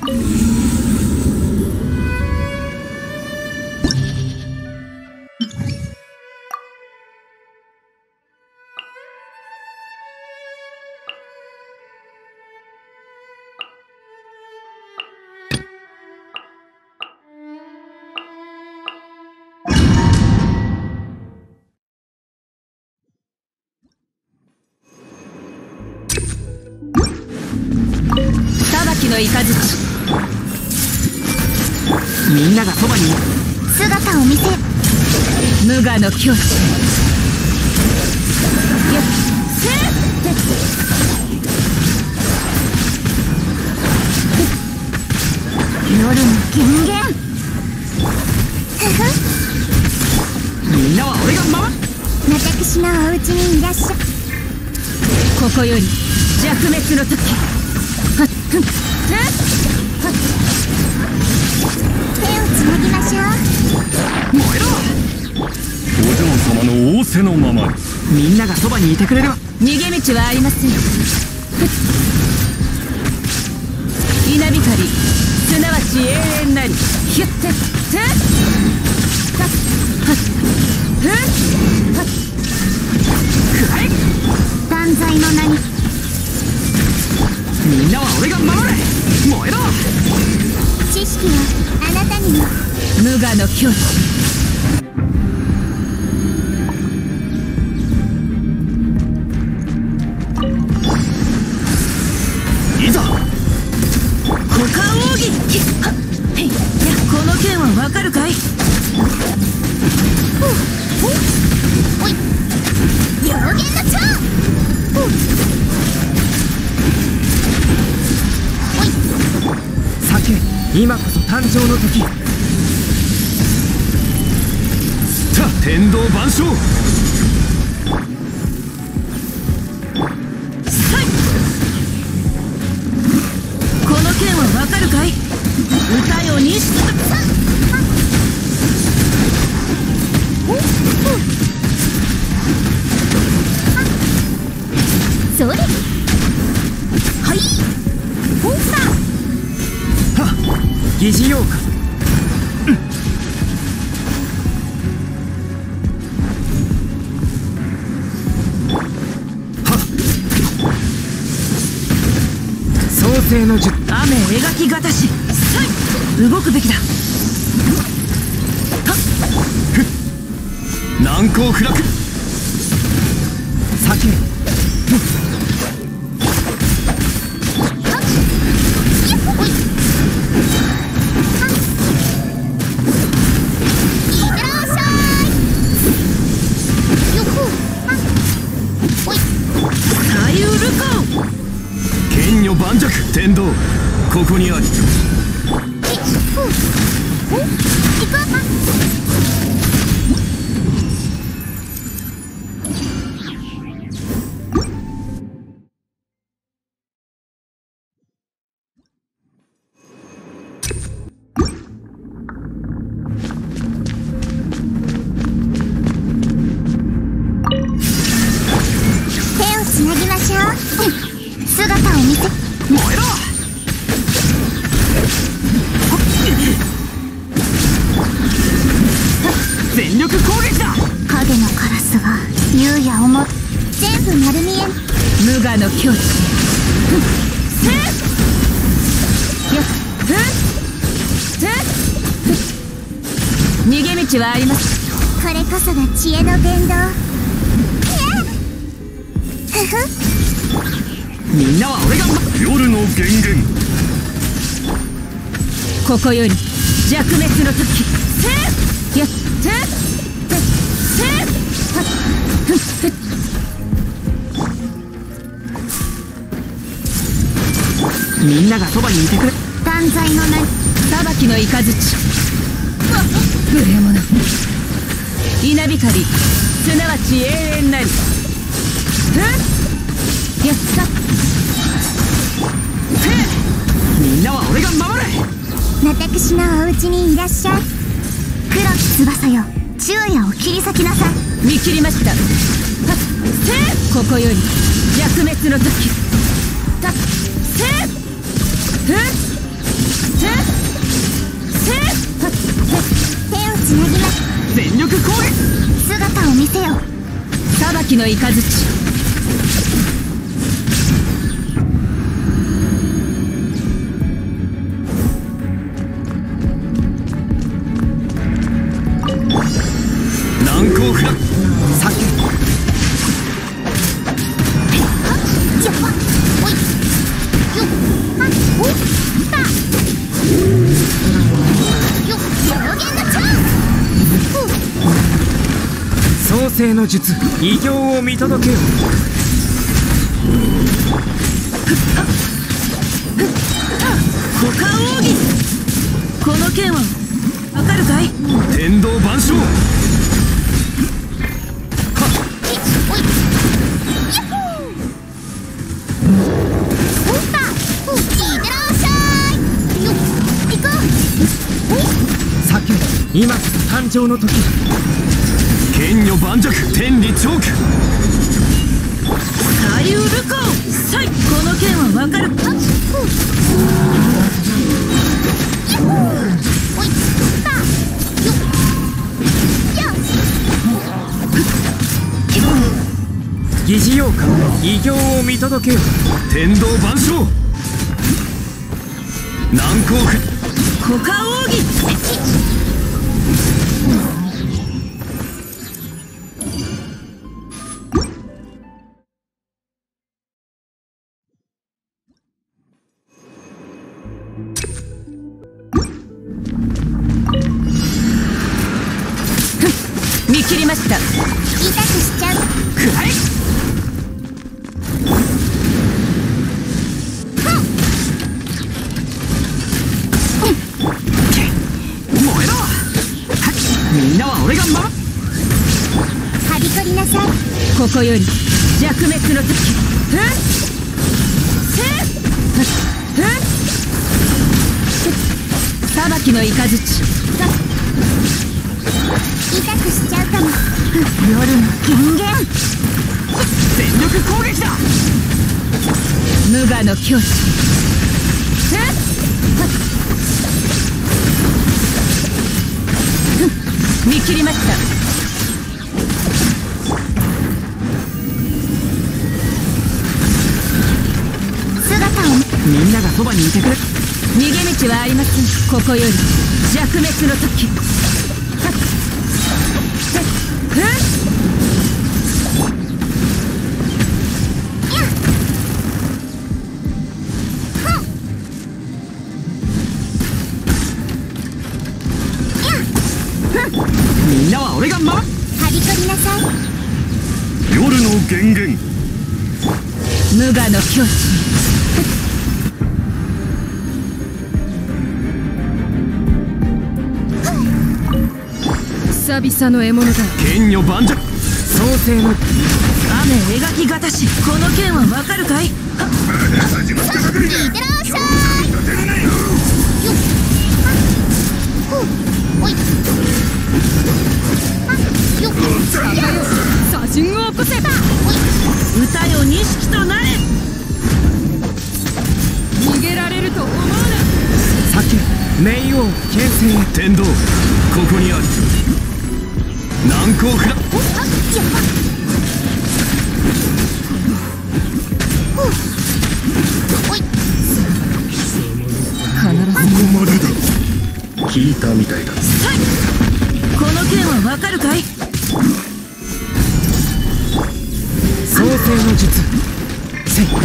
の雷みんながそばに姿を見せる。 無我の境地夜の権限。 みんなは俺が守る。 私のお家にいらっしゃ。 ここより弱滅の時。 手をつなぎましょう。 燃えろ。 お嬢様の仰せのままに。 みんながそばにいてくれれば逃げ道はありません。稲光すなわち永遠なり。ヒュッテッテッハッハッフッハッくらえ。 断罪の名に。 みんなは俺が守れ。燃えろ。 知識はあなたにも。 無我の境地。 いざ股間奥義。へい、この剣はわかるかい。 おい、両言の蝶。おい、 酒、今こそ誕生の時。 さあ天道万象。 この剣はわかるかい。歌よにそれ。はい。ほら。 はっ、疑似妖怪。創世の術。 雨描きがたし。動くべきだ。 難攻不落。 酒。 剣女盤石。天道ここにあり。 手をつなぎましょう。姿を見せ。 燃えろ。全力攻撃だ。 影のカラスが優也をも全部丸見え。 無我の境地。逃げ道はあります。 これこそが知恵の伝道。 みんなは俺が夜の源源。 ここより弱滅の時。 みんながそばにいてくれ。 断罪の名に。 裁きの雷。無礼者。稲光すなわち永遠なり。 みんなは俺が守れ。 私のお家にいらっしゃい。黒き翼よ、昼夜を切り裂きなさい。 見切りました。ここより弱滅の時。 裁きの雷。 難攻不落。 避けやっばおいよっはっおったよっ上限のチャン創世の術異形を見届けよ。 股間奥義。この剣はわかるかい？ 天道万象。 おいやっほーおったいってらっしゃいよっ行こう避け今こそ誕生の時。 剣女盤石。天理チョーク。 左右武功。さい。この剣はわかる。 はっほやっほーおいったよっよし疑似妖怪異形を見届けよ。 天道万象。難攻不。 股間奥義。見切りました。 痛くしちゃうくらえ。 燃えろ。みんなは俺が守る。 はびこりなさいここより弱滅の時。裁きの雷。 痛くしちゃうかも夜の権限全力攻撃だ。 無我の境地。見切りました。 姿をみんながそばにいてくれ。 逃げ道はありません。ここより弱滅の時。 みんなは俺が守る。 はびこりなさい夜の源源。 無我の境地。久々の獲物だ。 剣女盤石。 創世の雨描きがたし。この剣はわかるかい？ いってらっしゃいよっはっほおいはっよっ左陣を起こせ。 おい歌よ錦となれ。逃げられると思うな。 避け冥王牽制。 天道ここにある。難攻不落。 おっはっやっばほおい必ずここまでだ。聞いたみたいだ。 この剣はわかるかい？ 創世の術せい。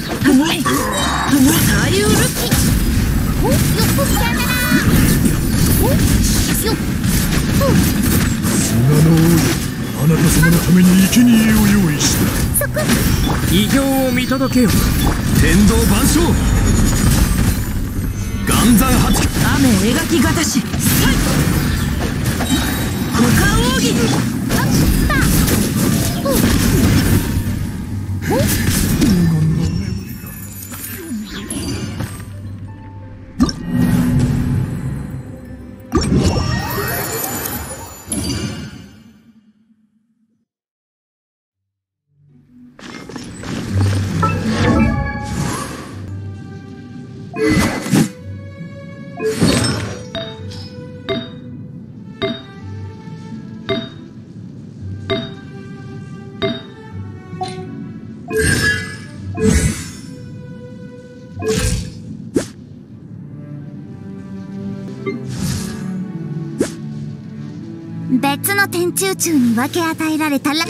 左右武およっさよならおよっ砂の王よ。あなた様のために生贄を用意した。 そこ異形を見届けよ。 天道万象。岩山八九。 雨描きがたし。股間奥義。 あったお別の天中宙に分け与えられたら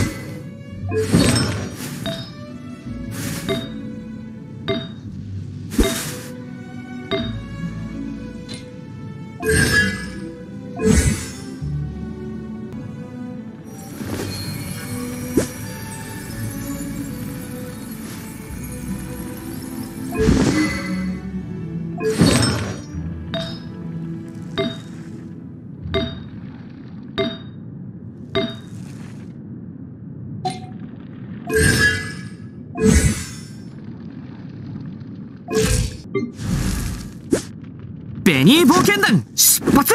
ベニー冒険団出発！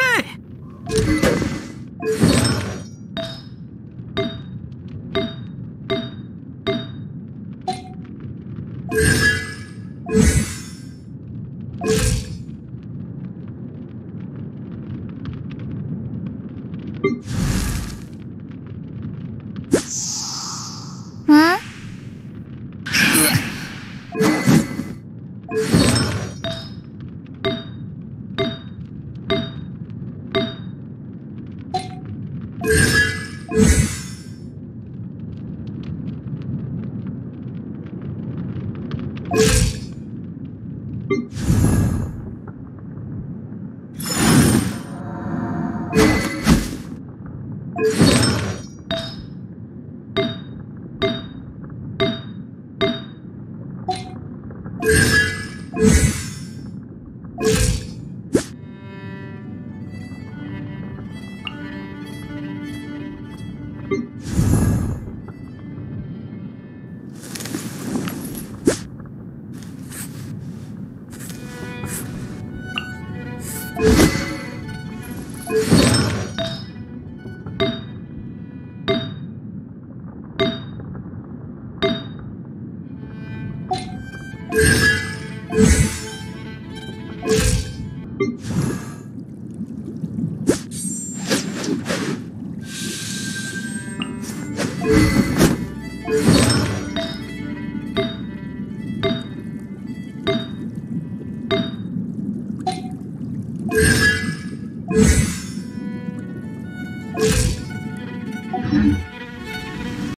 you